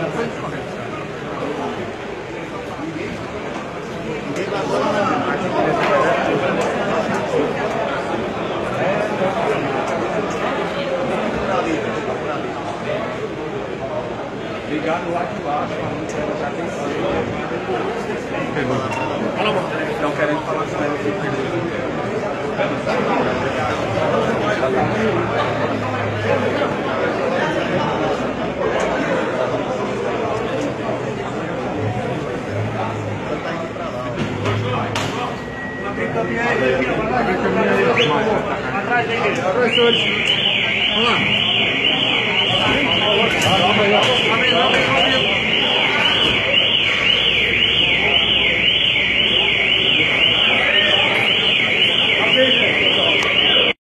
Ligado lá de baixo, a música já tem não querendo falar com ela aqui. Atrás dele. Professores. Vamos lá.